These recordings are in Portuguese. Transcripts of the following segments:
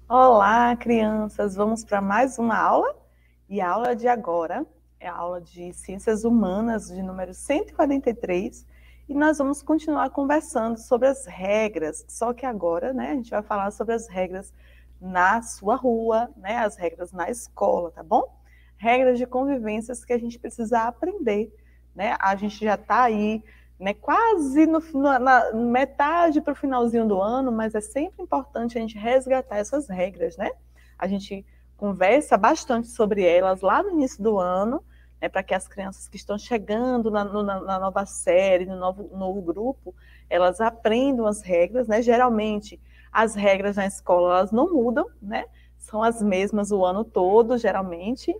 Olá, crianças! Vamos para mais uma aula? E a aula de agora é a aula de Ciências Humanas, de número 143, e nós vamos continuar conversando sobre as regras, só que agora, a gente vai falar sobre as regras na sua rua, as regras na escola, tá bom? Regras de convivências que a gente precisa aprender, A gente já está aí, quase na metade para o finalzinho do ano, mas é sempre importante a gente resgatar essas regras, A gente conversa bastante sobre elas lá no início do ano, para que as crianças que estão chegando na nova série, no novo grupo, elas aprendam as regras, Geralmente, as regras na escola, elas não mudam, São as mesmas o ano todo, geralmente,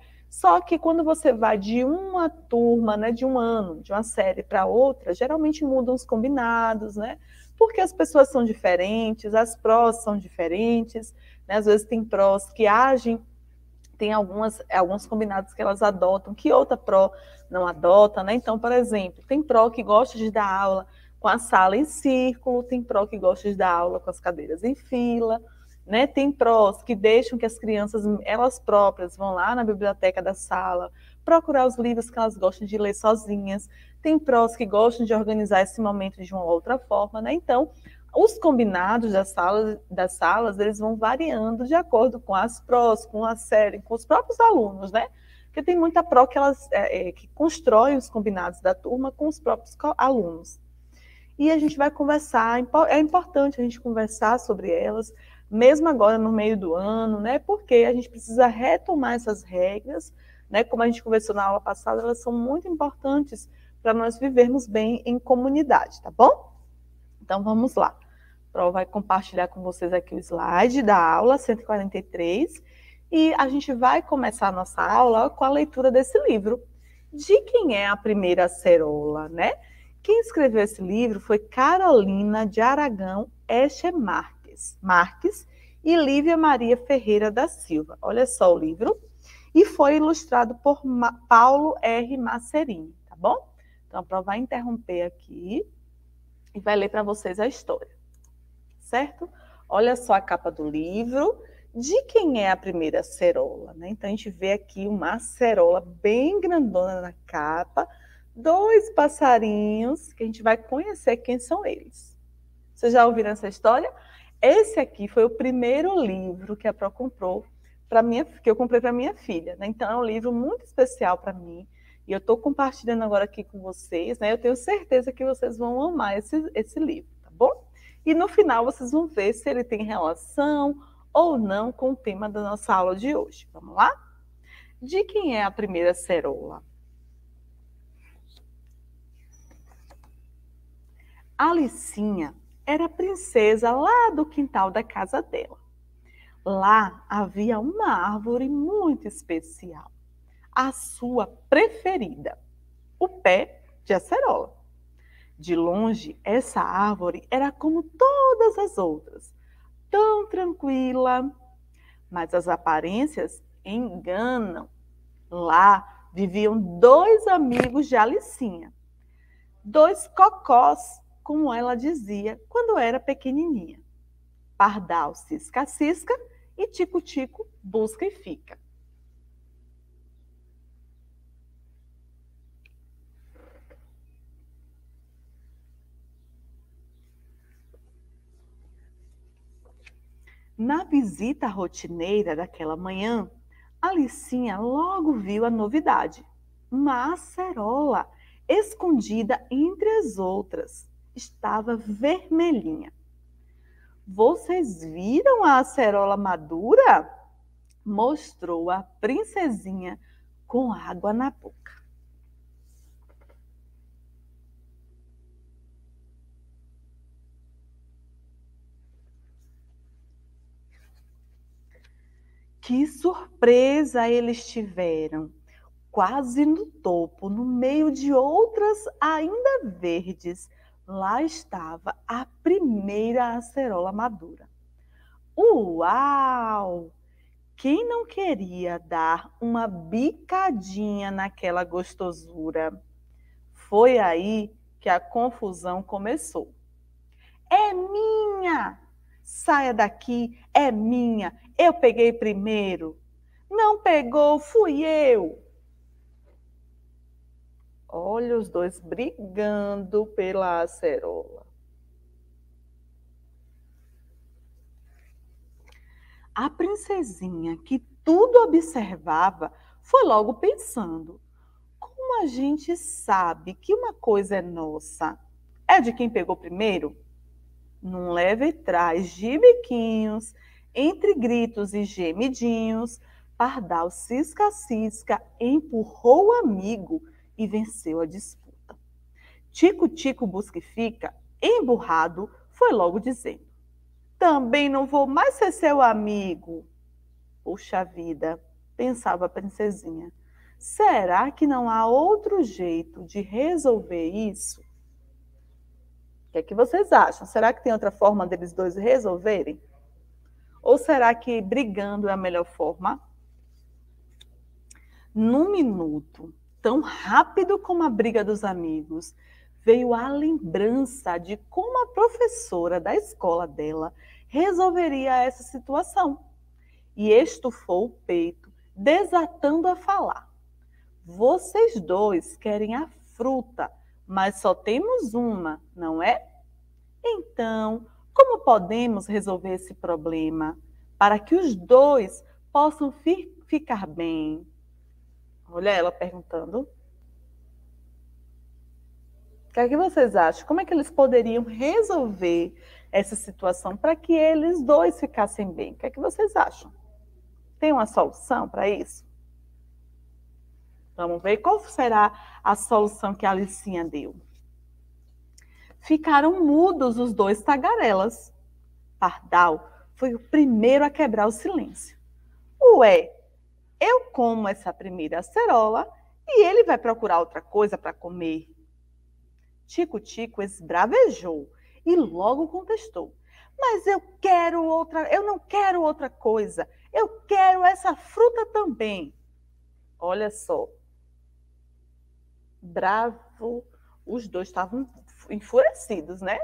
Só que quando você vai de uma turma, de um ano, de uma série para outra, geralmente mudam os combinados, Porque as pessoas são diferentes, as prós são diferentes, Às vezes tem prós que agem, tem alguns combinados que elas adotam, que outra pró não adota, Então, por exemplo, tem pró que gosta de dar aula com a sala em círculo, tem pró que gosta de dar aula com as cadeiras em fila, Tem prós que deixam que as crianças, elas próprias, vão lá na biblioteca da sala, procurar os livros que elas gostam de ler sozinhas, tem prós que gostam de organizar esse momento de uma outra forma, Então, os combinados das salas, eles vão variando de acordo com as prós, com a série, com os próprios alunos, Porque tem muita pró que elas que constrói os combinados da turma com os próprios alunos. E a gente vai conversar, é importante a gente conversar sobre elas, mesmo agora no meio do ano, Porque a gente precisa retomar essas regras, Como a gente conversou na aula passada, elas são muito importantes para nós vivermos bem em comunidade, tá bom? Então vamos lá. A Pro vai compartilhar com vocês aqui o slide da aula 143 e a gente vai começar a nossa aula com a leitura desse livro. De quem é a primeira acerola, Quem escreveu esse livro foi Carolina de Aragão Eche Marques e Lívia Maria Ferreira da Silva. Olha só o livro. E foi ilustrado por Paulo R. Macerini, tá bom? Então a Pro vai interromper aqui e vai ler para vocês a história, certo? Olha só a capa do livro. De quem é a primeira acerola, Então a gente vê aqui uma acerola bem grandona na capa, dois passarinhos, que a gente vai conhecer quem são eles. Vocês já ouviram essa história? Esse aqui foi o primeiro livro que a Pro comprou que eu comprei para minha filha, Então é um livro muito especial para mim. E eu estou compartilhando agora aqui com vocês, Eu tenho certeza que vocês vão amar esse livro, tá bom? E no final vocês vão ver se ele tem relação ou não com o tema da nossa aula de hoje. Vamos lá? De quem é a primeira acerola? Alicinha era princesa lá do quintal da casa dela. Lá havia uma árvore muito especial, a sua preferida, o pé de acerola. De longe, essa árvore era como todas as outras, tão tranquila, mas as aparências enganam. Lá viviam dois amigos de Alicinha, dois cocós, como ela dizia quando era pequenininha. Pardal cisca-cisca e tico-tico busca e fica. Na visita rotineira daquela manhã, Alicinha logo viu a novidade. Uma acerola, escondida entre as outras, estava vermelhinha. Vocês viram a acerola madura? Mostrou a princesinha com água na boca. Que surpresa eles tiveram! Quase no topo, no meio de outras ainda verdes, lá estava a primeira acerola madura. Uau! Quem não queria dar uma bicadinha naquela gostosura? Foi aí que a confusão começou. É minha! Saia daqui, é minha, eu peguei primeiro. Não pegou, fui eu. Olha os dois brigando pela acerola. A princesinha, que tudo observava, foi logo pensando: como a gente sabe que uma coisa é nossa? É de quem pegou primeiro? Num leve trás de biquinhos, entre gritos e gemidinhos, Pardal cisca-cisca empurrou o amigo e venceu a disputa. Tico-tico busca-e-fica, emburrado, foi logo dizendo: também não vou mais ser seu amigo. Puxa vida, pensava a princesinha. Será que não há outro jeito de resolver isso? O que é que vocês acham? Será que tem outra forma deles dois resolverem? Ou será que brigando é a melhor forma? Num minuto, tão rápido como a briga dos amigos, veio a lembrança de como a professora da escola dela resolveria essa situação. E estufou o peito, desatando a falar. Vocês dois querem a fruta, mas só temos uma, não é? Então, como podemos resolver esse problema para que os dois possam ficar bem? Olha ela perguntando. O que é que vocês acham? Como é que eles poderiam resolver essa situação para que eles dois ficassem bem? O que é que vocês acham? Tem uma solução para isso? Vamos ver qual será a solução que a Alicinha deu. Ficaram mudos os dois tagarelas. Pardal foi o primeiro a quebrar o silêncio. Ué, eu como essa primeira acerola e ele vai procurar outra coisa para comer. Tico-tico esbravejou e logo contestou: mas eu não quero outra coisa. Eu quero essa fruta também. Olha só. Bravo, os dois estavam enfurecidos, né?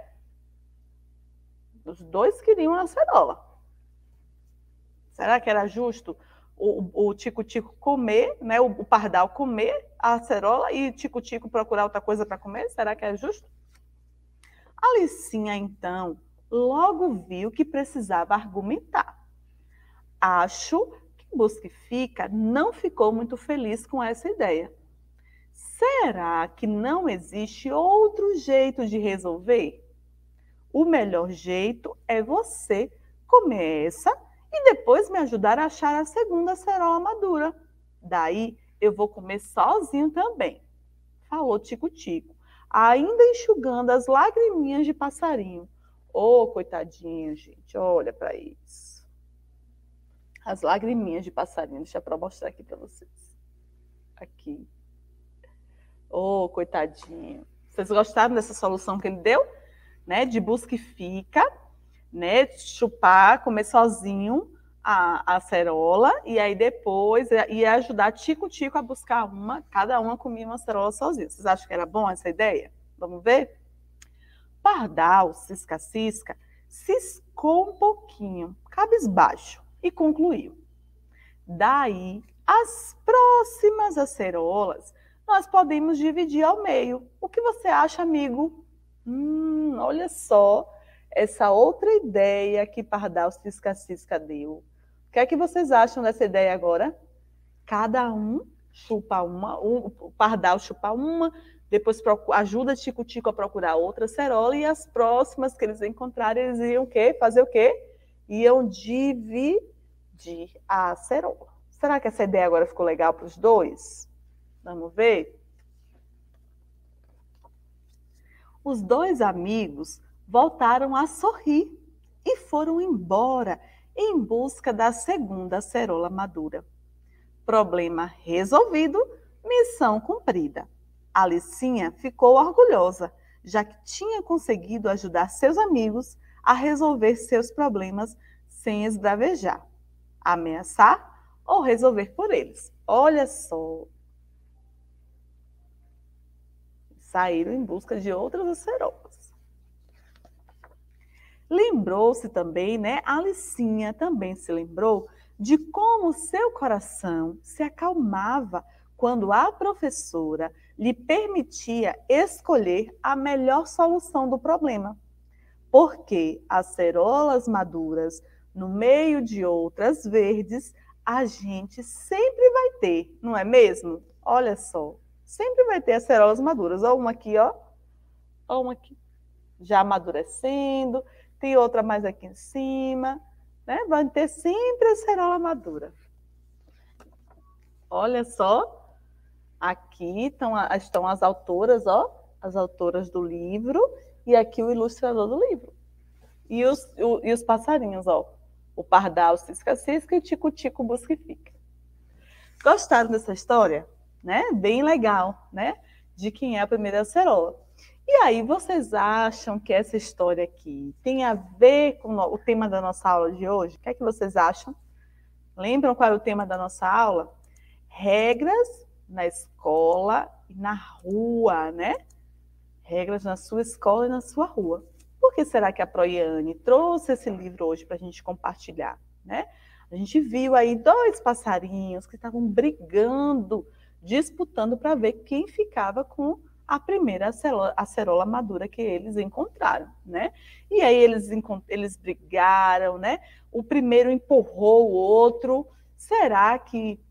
Os dois queriam a acerola. Será que era justo o Tico-Tico comer, né? O Pardal comer a acerola e Tico-Tico procurar outra coisa para comer? Será que é justo? Alicinha, então, logo viu que precisava argumentar. Acho que Busca-e-Fica não ficou muito feliz com essa ideia. Será que não existe outro jeito de resolver? O melhor jeito é você comer essa e depois me ajudar a achar a segunda acerola madura. Daí eu vou comer sozinho também, falou Tico-Tico, ainda enxugando as lagriminhas de passarinho. Ô, coitadinho, gente, olha para isso. As lagriminhas de passarinho, deixa eu mostrar aqui para vocês. Aqui. Ô, coitadinho. Vocês gostaram dessa solução que ele deu? Né? De Busca-e-Fica, né? Chupar, comer sozinho a acerola e aí depois ia ajudar Tico-Tico a buscar uma, cada uma comia uma acerola sozinha. Vocês acham que era bom essa ideia? Vamos ver? Pardal, cisca-cisca, ciscou um pouquinho, cabisbaixo, e concluiu. Daí, as próximas acerolas nós podemos dividir ao meio. O que você acha, amigo? Olha só essa outra ideia que Pardal cisca-cisca deu. O que é que vocês acham dessa ideia agora? Cada um chupa uma, o Pardal chupa uma, depois ajuda Tico-Tico a procurar outra acerola e as próximas que eles encontrarem, eles iam o quê? Fazer o quê? Iam dividir a acerola. Será que essa ideia agora ficou legal para os dois? Vamos ver? Os dois amigos voltaram a sorrir e foram embora em busca da segunda acerola madura. Problema resolvido, missão cumprida. Alicinha ficou orgulhosa, já que tinha conseguido ajudar seus amigos a resolver seus problemas sem esbravejar, ameaçar ou resolver por eles. Olha só. Saíram em busca de outras acerolas. lembrou-se também, né? A Alicinha também se lembrou de como seu coração se acalmava quando a professora lhe permitia escolher a melhor solução do problema. Porque as cerolas maduras, no meio de outras verdes, a gente sempre vai ter, não é mesmo? Olha só, sempre vai ter as cerolas maduras. Ó, uma aqui, ó uma aqui já amadurecendo, tem outra mais aqui em cima, né? Vai ter sempre a cerola madura. Olha só, aqui estão as autoras, ó, as autoras do livro, e aqui o ilustrador do livro. E os passarinhos, ó, o pardal cisca-cisca e o tico-tico busca e fica. Gostaram dessa história? Né? Bem legal, né? De quem é a primeira acerola. E aí, vocês acham que essa história aqui tem a ver com o tema da nossa aula de hoje? O que é que vocês acham? Lembram qual é o tema da nossa aula? Regras na escola e na rua, né? Regras na sua escola e na sua rua. Por que será que a Proiane trouxe esse livro hoje para a gente compartilhar, né? A gente viu aí 2 passarinhos que estavam brigando, disputando para ver quem ficava com a primeira acerola madura que eles encontraram, né? E aí eles brigaram, né? O primeiro empurrou o outro. Será que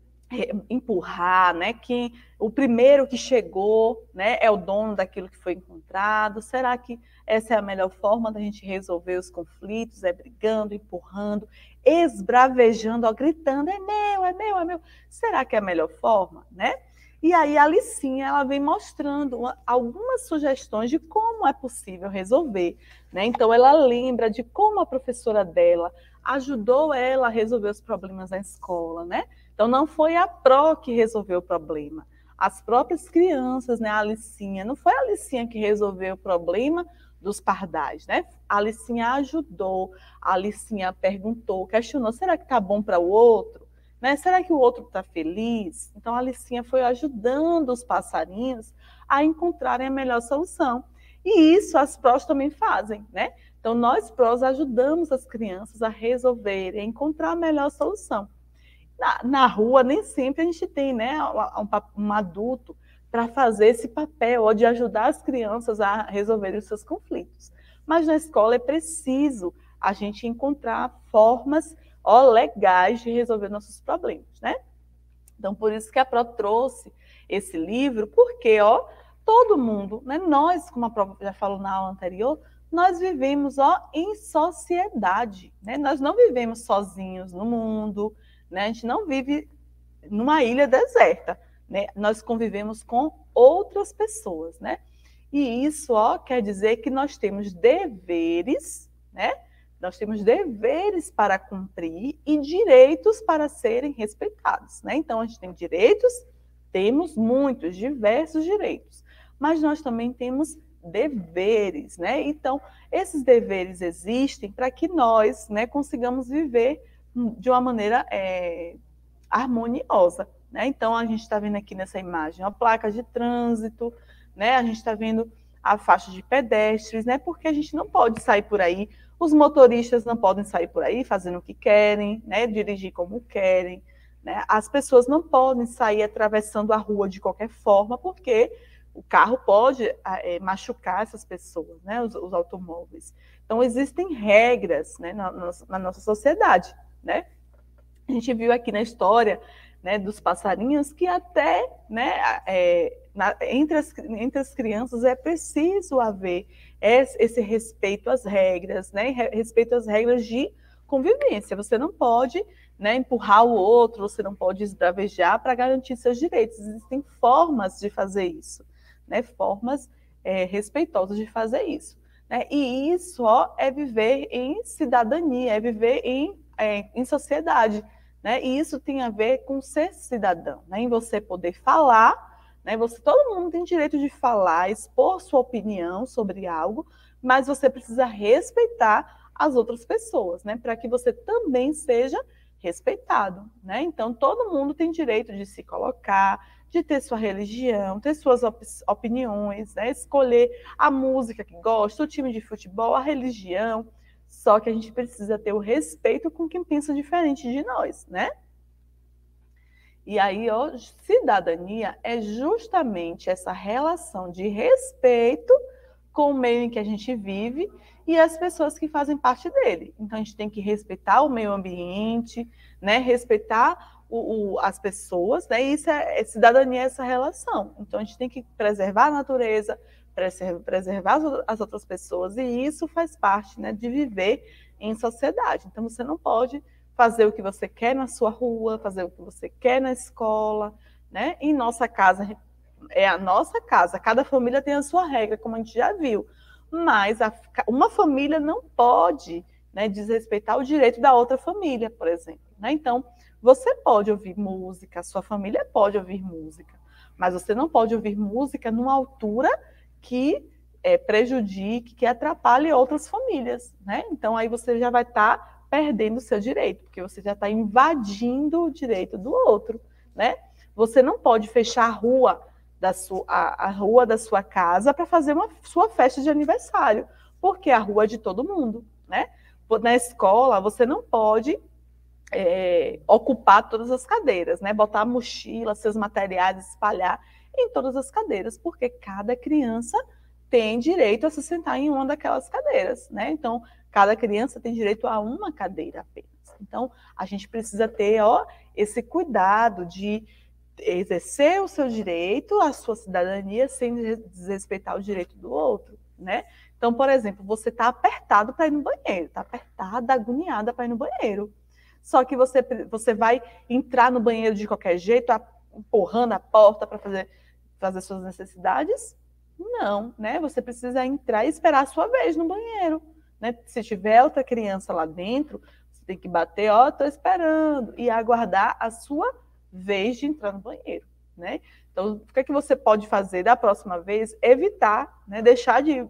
empurrar, né? Que o primeiro que chegou, né, é o dono daquilo que foi encontrado? Será que essa é a melhor forma da gente resolver os conflitos? É brigando, empurrando, esbravejando, ó, gritando, é meu, é meu, é meu. Será que é a melhor forma, né? E aí a Alicinha, ela vem mostrando algumas sugestões de como é possível resolver, né? Então ela lembra de como a professora dela ajudou ela a resolver os problemas na escola, né? Então não foi a Pro que resolveu o problema, as próprias crianças, né? A Alicinha, não foi a Alicinha que resolveu o problema dos pardais, né? A Alicinha ajudou, a Alicinha perguntou, questionou, será que tá bom para o outro? Né? Será que o outro está feliz? Então, a Alicinha foi ajudando os passarinhos a encontrarem a melhor solução. E isso as prós também fazem, né? Então, nós prós ajudamos as crianças a resolverem, a encontrar a melhor solução. Na rua, nem sempre a gente tem, né, um adulto para fazer esse papel, ou de ajudar as crianças a resolverem os seus conflitos. Mas na escola é preciso a gente encontrar formas legais de resolver nossos problemas, né? Então, por isso que a Pro trouxe esse livro, porque, todo mundo, né, nós, como a Pro já falou na aula anterior, nós vivemos, em sociedade, né? Nós não vivemos sozinhos no mundo, né? A gente não vive numa ilha deserta, né? Nós convivemos com outras pessoas, né? E isso, quer dizer que nós temos deveres, né? Nós temos deveres para cumprir e direitos para serem respeitados, né? Então, a gente tem direitos, temos muitos, diversos direitos, mas nós também temos deveres, né? Então, esses deveres existem para que nós, né, consigamos viver de uma maneira harmoniosa, né? Então, a gente está vendo aqui nessa imagem a placa de trânsito, né? A gente está vendo a faixa de pedestres, né? Porque a gente não pode sair por aí, os motoristas não podem sair por aí fazendo o que querem, né? Dirigir como querem, né? As pessoas não podem sair atravessando a rua de qualquer forma, porque o carro pode machucar essas pessoas, né? Os automóveis. Então, existem regras, né, na nossa sociedade, né? A gente viu aqui na história, né, dos passarinhos que até, né, entre as crianças é preciso haver esse respeito às regras, né, respeito às regras de convivência. Você não pode, né, empurrar o outro, você não pode esbravejar para garantir seus direitos. Existem formas de fazer isso, né, formas respeitosas de fazer isso, né? E isso é viver em cidadania, é viver em sociedade, né? E isso tem a ver com ser cidadão, né? Em você poder falar, né? Todo mundo tem direito de falar, expor sua opinião sobre algo, mas você precisa respeitar as outras pessoas, né? Para que você também seja respeitado, né? Então, todo mundo tem direito de se colocar, de ter sua religião, ter suas opiniões, né? Escolher a música que gosta, o time de futebol, a religião, Só que a gente precisa ter o respeito com quem pensa diferente de nós, né? E aí, ó, cidadania é justamente essa relação de respeito com o meio em que a gente vive e as pessoas que fazem parte dele. Então, a gente tem que respeitar o meio ambiente, né? Respeitar as pessoas, né? E isso cidadania, é essa relação. Então, a gente tem que preservar a natureza, preservar as outras pessoas, e isso faz parte, né, de viver em sociedade. Então, você não pode fazer o que você quer na sua rua, fazer o que você quer na escola, né? Em nossa casa, é a nossa casa, cada família tem a sua regra, como a gente já viu, mas uma família não pode, né, desrespeitar o direito da outra família, por exemplo, né? Então, você pode ouvir música, a sua família pode ouvir música, mas você não pode ouvir música numa altura que prejudique, que atrapalhe outras famílias, né? Então, aí você já vai estar perdendo o seu direito, porque você já está invadindo o direito do outro, né? Você não pode fechar a rua da sua casa para fazer sua festa de aniversário, porque a rua é de todo mundo, né? Na escola, você não pode ocupar todas as cadeiras, né? Botar a mochila, seus materiais, espalhar em todas as cadeiras, porque cada criança tem direito a se sentar em uma daquelas cadeiras, né? Então, cada criança tem direito a uma cadeira apenas. Então, a gente precisa ter, ó, esse cuidado de exercer o seu direito, a sua cidadania, sem desrespeitar o direito do outro, né? Então, por exemplo, você está apertado para ir no banheiro, está apertada, agoniada para ir no banheiro. Só que você vai entrar no banheiro de qualquer jeito, empurrando a porta para fazer suas necessidades? Não, né? Você precisa entrar e esperar a sua vez no banheiro, né? Se tiver outra criança lá dentro, você tem que bater, ó, tô esperando, e aguardar a sua vez de entrar no banheiro, né? Então, o que é que você pode fazer da próxima vez? Evitar, né? Deixar de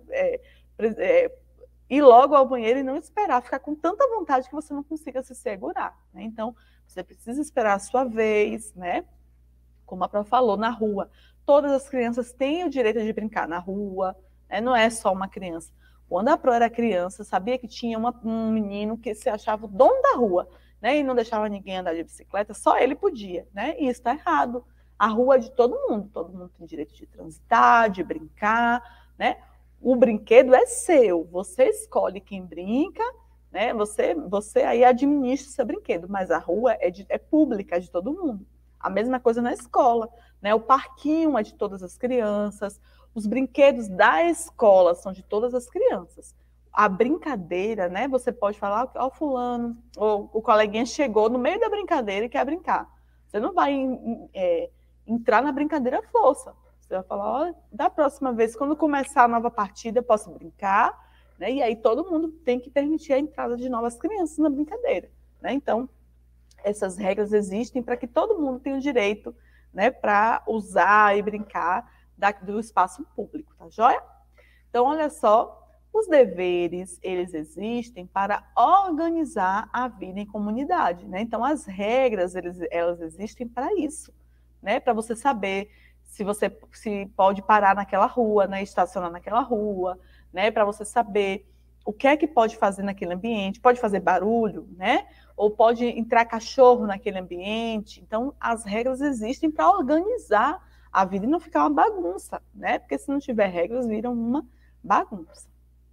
ir logo ao banheiro e não esperar, ficar com tanta vontade que você não consiga se segurar, né? Então, você precisa esperar a sua vez, né? Como a Pró falou, na rua. Todas as crianças têm o direito de brincar na rua, né? Não é só uma criança. Quando a Pró era criança, sabia que tinha um menino que se achava o dono da rua, né? E não deixava ninguém andar de bicicleta, só ele podia, né? E isso está errado. A rua é de todo mundo tem direito de transitar, de brincar, né? O brinquedo é seu, você escolhe quem brinca, né? Você aí administra o seu brinquedo, mas a rua é pública, é de todo mundo. A mesma coisa na escola, né? O parquinho é de todas as crianças, os brinquedos da escola são de todas as crianças. A brincadeira, né? Você pode falar, ó, fulano, ou o coleguinha chegou no meio da brincadeira e quer brincar. Você não vai entrar na brincadeira à força. Você vai falar, ó, da próxima vez, quando começar a nova partida, eu posso brincar, né? E aí todo mundo tem que permitir a entrada de novas crianças na brincadeira, né? Então, essas regras existem para que todo mundo tenha o direito, né, para usar e brincar do espaço público, tá joia? Então, olha só, os deveres, eles existem para organizar a vida em comunidade, né? Então, as regras, elas existem para isso, né? Para você saber se pode parar naquela rua, né? Estacionar naquela rua, né? Para você saber o que é que pode fazer naquele ambiente, pode fazer barulho, né? Ou pode entrar cachorro naquele ambiente. Então, as regras existem para organizar a vida e não ficar uma bagunça, né? Porque se não tiver regras, viram uma bagunça.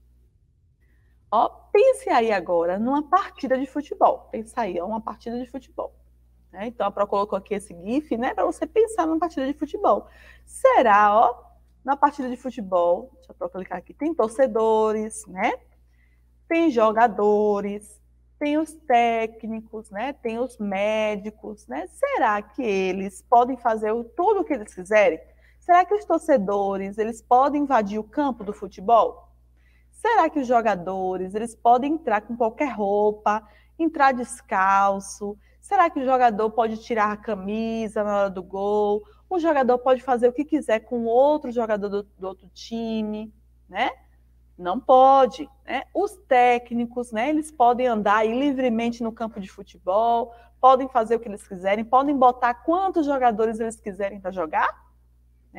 Ó, pense aí agora numa partida de futebol. Pensa aí, uma partida de futebol. Né? Então, a Pró colocou aqui esse GIF, né? Para você pensar numa partida de futebol. Será, ó, na partida de futebol, deixa eu clicar aqui, tem torcedores, né? Tem jogadores, tem os técnicos, né? Tem os médicos, né? Será que eles podem fazer tudo o que eles quiserem? Será que os torcedores, eles podem invadir o campo do futebol? Será que os jogadores, eles podem entrar com qualquer roupa, entrar descalço? Será que o jogador pode tirar a camisa na hora do gol? O jogador pode fazer o que quiser com outro jogador do outro time, né? Não pode, né? Os técnicos, né? Eles podem andar aí livremente no campo de futebol, podem fazer o que eles quiserem, podem botar quantos jogadores eles quiserem para jogar, né?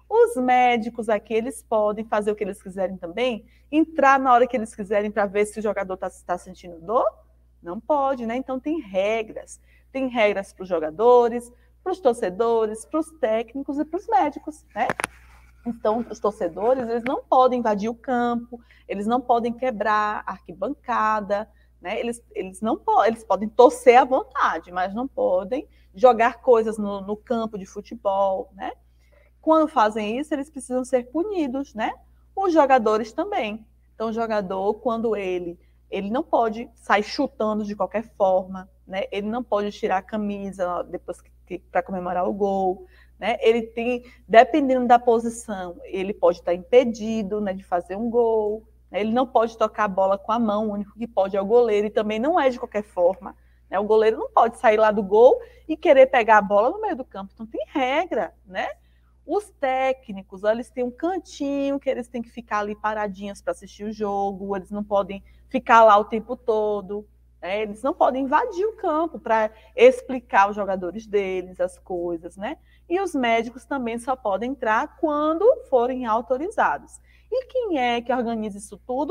Os médicos aqui, eles podem fazer o que eles quiserem também, entrar na hora que eles quiserem para ver se o jogador está sentindo dor? Não pode, né? Então tem regras. Tem regras para os jogadores, para os torcedores, para os técnicos e para os médicos, né? Então, os torcedores, eles não podem invadir o campo, eles não podem quebrar a arquibancada, né? Eles podem torcer à vontade, mas não podem jogar coisas no campo de futebol, né? Quando fazem isso, eles precisam ser punidos, né? Os jogadores também. Então, o jogador, quando ele não pode sair chutando de qualquer forma, né? Ele não pode tirar a camisa depois para comemorar o gol, né? Ele tem, dependendo da posição, ele pode estar impedido, né, de fazer um gol, né? Ele não pode tocar a bola com a mão, o único que pode é o goleiro, e também não é de qualquer forma, né? O goleiro não pode sair lá do gol e querer pegar a bola no meio do campo, então tem regra, né? Os técnicos, eles têm um cantinho que eles têm que ficar ali paradinhos para assistir o jogo, eles não podem ficar lá o tempo todo, né? Eles não podem invadir o campo para explicar aos jogadores deles as coisas, né? E os médicos também só podem entrar quando forem autorizados. E quem é que organiza isso tudo?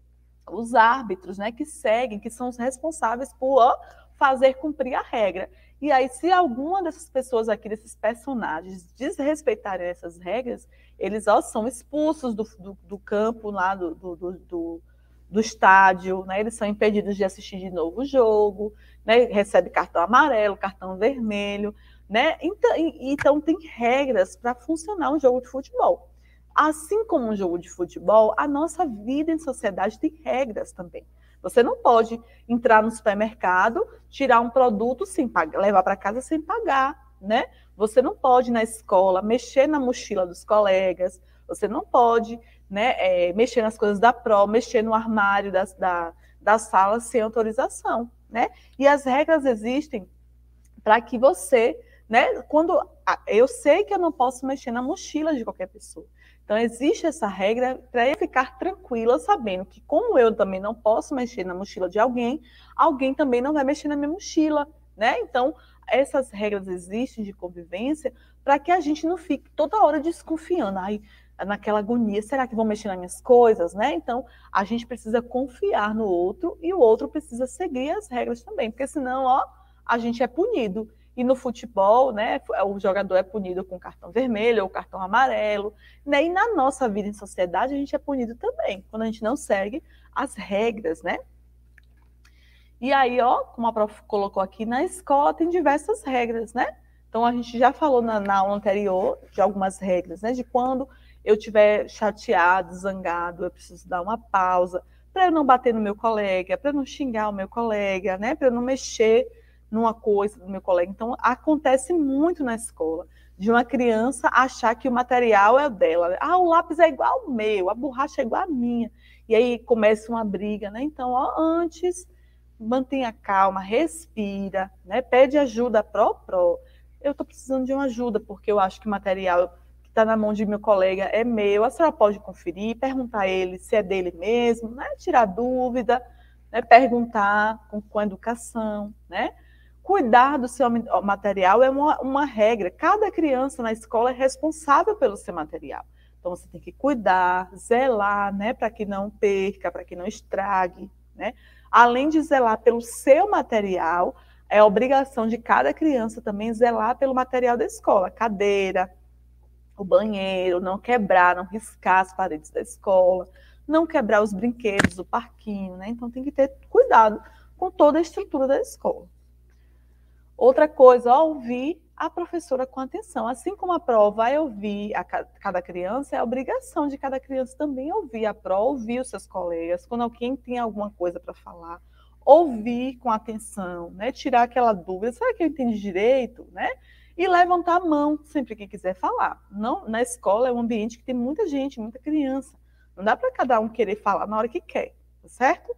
Os árbitros, né, que seguem, que são os responsáveis por fazer cumprir a regra. E aí, se alguma dessas pessoas aqui, desses personagens, desrespeitarem essas regras, eles são expulsos do campo lá do estádio, né? Eles são impedidos de assistir de novo o jogo, né? Recebe cartão amarelo, cartão vermelho, né? Então tem regras para funcionar um jogo de futebol. Assim como um jogo de futebol, a nossa vida em sociedade tem regras também. Você não pode entrar no supermercado, tirar um produto sem pagar, levar para casa sem pagar, né? Você não pode na escola mexer na mochila dos colegas, você não pode, né, mexer nas coisas da prova, mexer no armário da sala sem autorização, né? E as regras existem para que você, né, quando eu sei que eu não posso mexer na mochila de qualquer pessoa. Então, existe essa regra para eu ficar tranquila, sabendo que, como eu também não posso mexer na mochila de alguém, alguém também não vai mexer na minha mochila, né? Então, essas regras existem de convivência para que a gente não fique toda hora desconfiando, aí, naquela agonia, será que vão mexer nas minhas coisas, né? Então, a gente precisa confiar no outro e o outro precisa seguir as regras também, porque senão, a gente é punido. E no futebol, né, o jogador é punido com cartão vermelho ou cartão amarelo, né? E na nossa vida em sociedade, a gente é punido também, quando a gente não segue as regras, né? E aí, como a prof colocou aqui, na escola tem diversas regras, né? Então, a gente já falou na aula anterior de algumas regras, né? De quando eu estiver chateado, zangado, eu preciso dar uma pausa para eu não bater no meu colega, para eu não xingar o meu colega, né? Para eu não mexer numa coisa do meu colega. Então, acontece muito na escola, de uma criança achar que o material é o dela. O lápis é igual ao meu, a borracha é igual à minha. E aí começa uma briga, né? Então, antes, mantenha calma, respira, né? Pede ajuda pró. Eu estou precisando de uma ajuda, porque eu acho que o material que está na mão de meu colega é meu. A senhora pode conferir, perguntar a ele se é dele mesmo, né? Tirar dúvida, né? Perguntar com educação, né? Cuidar do seu material é uma regra. Cada criança na escola é responsável pelo seu material. Então, você tem que cuidar, zelar, né, para que não perca, para que não estrague, né? Além de zelar pelo seu material, é obrigação de cada criança também zelar pelo material da escola. Cadeira, o banheiro, não quebrar, não riscar as paredes da escola, não quebrar os brinquedos do parquinho, né? Então, tem que ter cuidado com toda a estrutura da escola. Outra coisa, ouvir a professora com atenção. Assim como a pró vai ouvir a cada criança, é a obrigação de cada criança também ouvir a pró, ouvir os seus colegas, quando alguém tem alguma coisa para falar, ouvir com atenção, né? Tirar aquela dúvida, será que eu entendi direito? Né? E levantar a mão sempre que quiser falar. Não, na escola é um ambiente que tem muita gente, muita criança. Não dá para cada um querer falar na hora que quer, tá certo?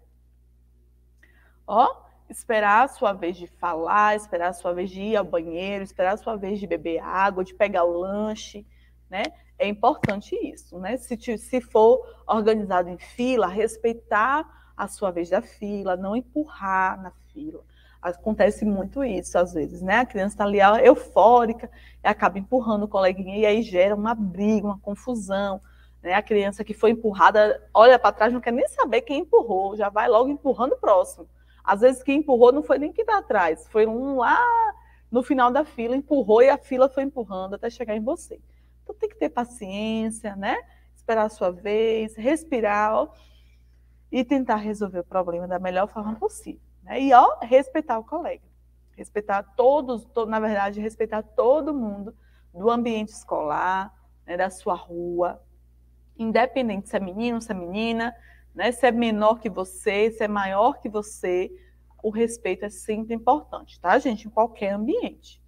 Esperar a sua vez de falar, esperar a sua vez de ir ao banheiro, esperar a sua vez de beber água, de pegar o lanche, né? É importante isso, né? Se for organizado em fila, respeitar a sua vez da fila, não empurrar na fila. Acontece muito isso, às vezes, né? A criança está ali eufórica, e acaba empurrando o coleguinha, e aí gera uma briga, uma confusão, né? A criança que foi empurrada olha para trás, não quer nem saber quem empurrou, já vai logo empurrando o próximo. Às vezes quem empurrou não foi nem quem está atrás, foi um lá no final da fila, empurrou e a fila foi empurrando até chegar em você. Então tem que ter paciência, né? Esperar a sua vez, respirar, ó, e tentar resolver o problema da melhor forma possível. Né? E, ó, respeitar o colega. Respeitar na verdade, respeitar todo mundo do ambiente escolar, né, da sua rua, independente se é menino, se é menina, né, se é menor que você, se é maior que você, o respeito é sempre importante, tá, gente? Em qualquer ambiente.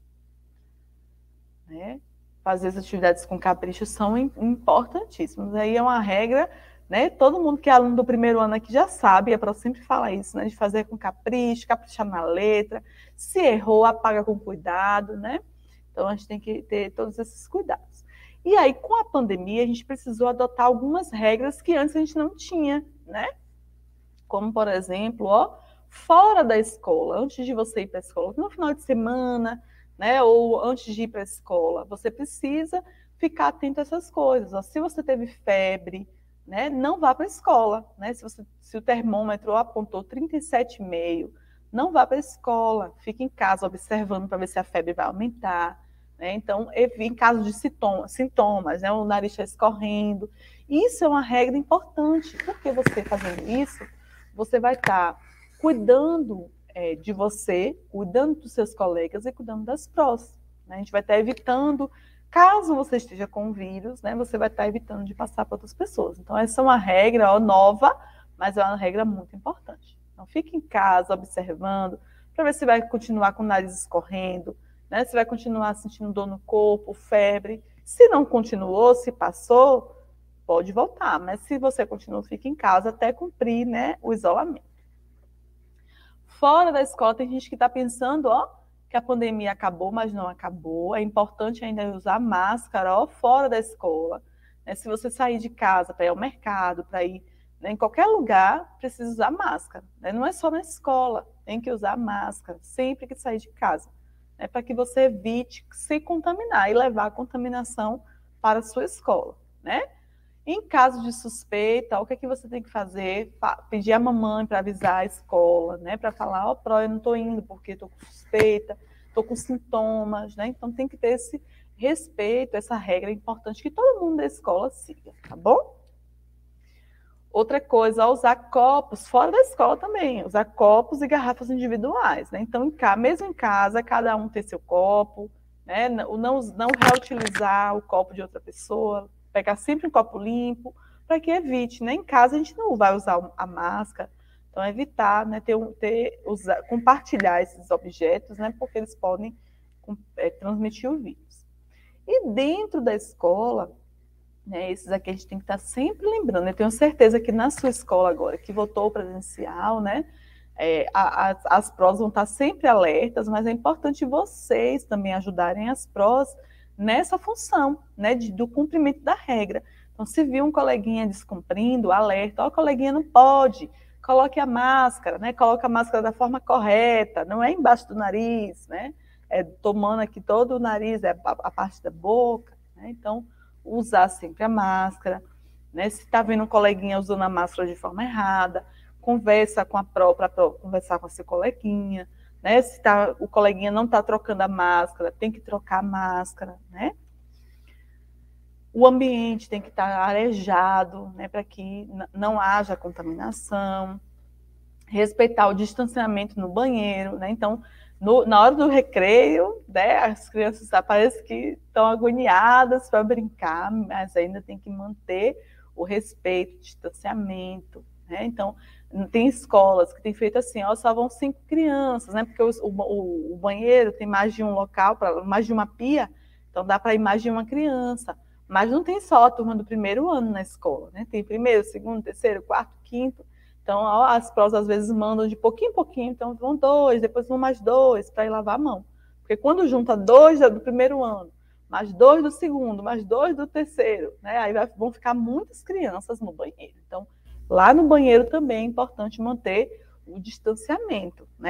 Né? Fazer as atividades com capricho são importantíssimas. Aí é uma regra, né? Todo mundo que é aluno do primeiro ano aqui já sabe, é para sempre falar isso, né? De fazer com capricho, caprichar na letra. Se errou, apaga com cuidado, né? Então a gente tem que ter todos esses cuidados. E aí, com a pandemia, a gente precisou adotar algumas regras que antes a gente não tinha, né? Como, por exemplo, ó, fora da escola, antes de você ir para a escola, no final de semana, né, ou antes de ir para a escola, você precisa ficar atento a essas coisas. Ó. Se você teve febre, né, não vá para a escola. Né? Se o termômetro apontou 37,5, não vá para a escola. Fique em casa observando para ver se a febre vai aumentar. Né? Então, em caso de sintomas, né, o nariz está escorrendo. Isso é uma regra importante, porque você fazendo isso, você vai estar cuidando de você, cuidando dos seus colegas e cuidando das prós. Né? A gente vai estar evitando, caso você esteja com o vírus, né, você vai estar evitando de passar para outras pessoas. Então, essa é uma regra nova, mas é uma regra muito importante. Então, fique em casa observando, para ver se vai continuar com o nariz escorrendo, né, se vai continuar sentindo dor no corpo, febre. Se não continuou, se passou, pode voltar, mas se você continua, fica em casa até cumprir, né, o isolamento. Fora da escola, tem gente que está pensando, ó, que a pandemia acabou, mas não acabou. É importante ainda usar máscara, ó, fora da escola. Né? Se você sair de casa para ir ao mercado, para ir, né, em qualquer lugar, precisa usar máscara. Né? Não é só na escola, tem que usar máscara sempre que sair de casa, né, para que você evite se contaminar e levar a contaminação para a sua escola, né? Em caso de suspeita, o que é que você tem que fazer? Pedir a mamãe para avisar a escola, né? Para falar, ó, eu não estou indo porque estou com suspeita, estou com sintomas, né? Então tem que ter esse respeito, essa regra importante que todo mundo da escola siga, tá bom? Outra coisa, usar copos fora da escola também, usar copos e garrafas individuais, né? Então, mesmo em casa, cada um ter seu copo, né? Não reutilizar o copo de outra pessoa, pegar sempre um copo limpo, para que evite, né? Em casa a gente não vai usar a máscara, então evitar, né, compartilhar esses objetos, né? Porque eles podem transmitir o vírus. E dentro da escola, né, esses aqui a gente tem que estar sempre lembrando. Eu tenho certeza que na sua escola agora, que voltou presencial, né, as prós vão estar sempre alertas, mas é importante vocês também ajudarem as prós nessa função, né, do cumprimento da regra. Então, se viu um coleguinha descumprindo, alerta, ó, coleguinha não pode, coloque a máscara, né, coloque a máscara da forma correta, não é embaixo do nariz, né, tomando aqui todo o nariz, a parte da boca, né, então, usar sempre a máscara, né, se está vendo um coleguinha usando a máscara de forma errada, conversa com a própria, conversar com a seu coleguinha, né? Se o coleguinha não está trocando a máscara, tem que trocar a máscara, né? O ambiente tem que estar arejado, né, para que não haja contaminação. Respeitar o distanciamento no banheiro, né? Então, na hora do recreio, né, as crianças parecem que estão agoniadas para brincar, mas ainda tem que manter o respeito, o distanciamento, né? Então, tem escolas que têm feito assim, ó, só vão 5 crianças, né? Porque o banheiro tem mais de um local, mais de uma pia, então dá para ir mais de uma criança. Mas não tem só a turma do primeiro ano na escola, né? Tem primeiro, segundo, terceiro, quarto, quinto. Então, ó, as prós às vezes mandam de pouquinho em pouquinho, então vão 2, depois vão mais 2 para ir lavar a mão. Porque quando junta 2 do primeiro ano, mais 2 do segundo, mais 2 do terceiro, né? Aí vão ficar muitas crianças no banheiro. Então, lá no banheiro também é importante manter o distanciamento, né?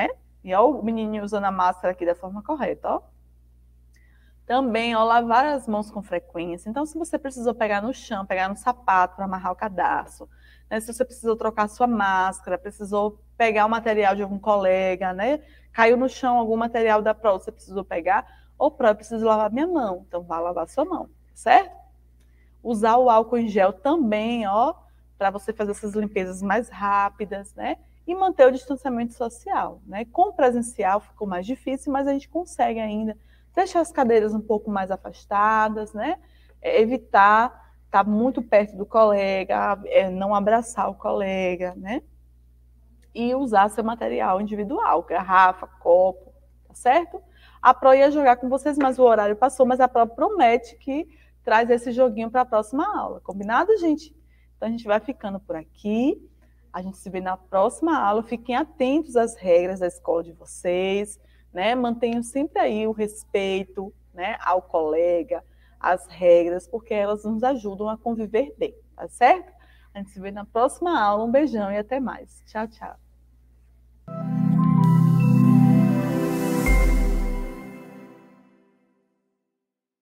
E ó, o menininho usando a máscara aqui da forma correta, ó. Também, ó, lavar as mãos com frequência. Então, se você precisou pegar no chão, pegar no sapato para amarrar o cadarço, né? Se você precisou trocar sua máscara, precisou pegar o material de algum colega, né? Caiu no chão algum material da prova, você precisou pegar, ou eu preciso lavar minha mão. Então, vá lavar sua mão, certo? Usar o álcool em gel também, ó, para você fazer essas limpezas mais rápidas, né? E manter o distanciamento social, né? Com o presencial ficou mais difícil, mas a gente consegue ainda deixar as cadeiras um pouco mais afastadas, né? Evitar estar muito perto do colega, não abraçar o colega, né? E usar seu material individual, garrafa, copo, tá certo? A Pro ia jogar com vocês, mas o horário passou, mas a Pro promete que traz esse joguinho para a próxima aula, combinado, gente? Então a gente vai ficando por aqui, a gente se vê na próxima aula, fiquem atentos às regras da escola de vocês, né? Mantenham sempre aí o respeito, né, ao colega, às regras, porque elas nos ajudam a conviver bem, tá certo? A gente se vê na próxima aula, um beijão e até mais. Tchau, tchau.